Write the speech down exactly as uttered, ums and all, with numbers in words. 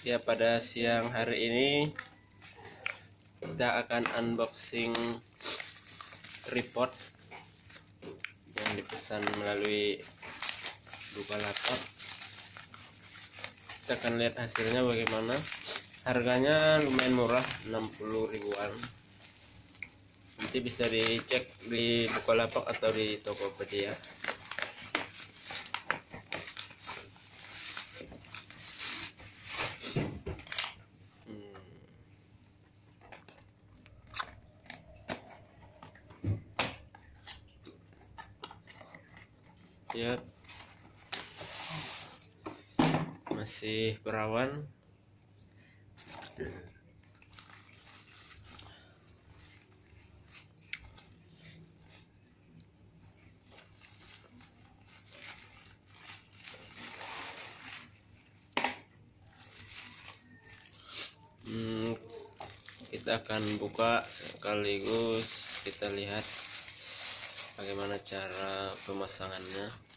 Ya, pada siang hari ini kita akan unboxing tripod yang dipesan melalui Bukalapak. Kita akan lihat hasilnya bagaimana. Harganya lumayan murah, enam puluh ribuan. Nanti bisa dicek di Bukalapak atau di Tokopedia. Ya, masih berawan. Hmm, kita akan buka sekaligus kita lihat bagaimana cara pemasangannya.